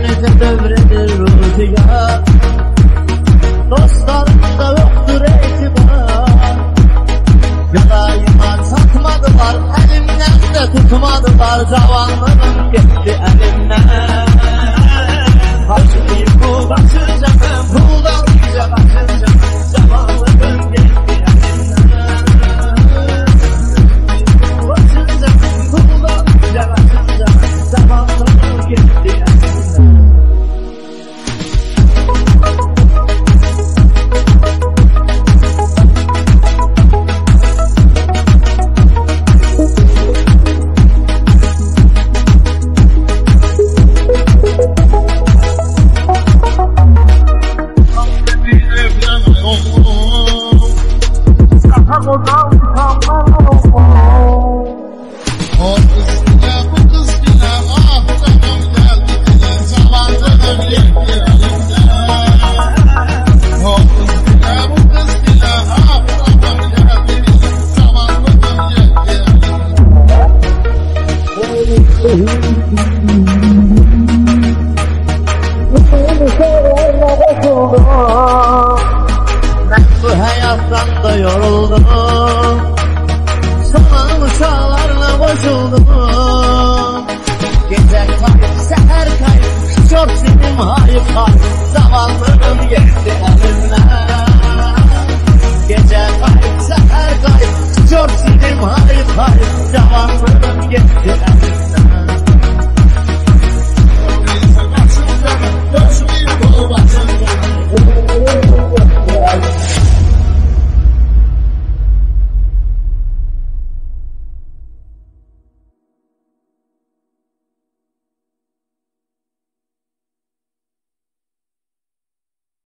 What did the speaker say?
Devredir devredir rüzgar, dostlarımda yoktur etibar. Yarayıma satmadılar, elimden de tutmadılar. Zavallarım gitti elimden. Harcayıp bu kaçacağım, puldan iyice kaçacağım. Zavallarım gitti elimden. Kaçacağım, puldan iyice kaçacağım. Zavallarım gitti elimden. Ben bu hayattan da yoruldum, saman uçağlarla bozuldum. Gece kayıp, seher kayıp, çok sinim hayıp hayıp. Zavallarım gitti elimden. Gece kayıp, seher kayıp, çok sinim hayıp hayıp. Zavallarım gitti elimden.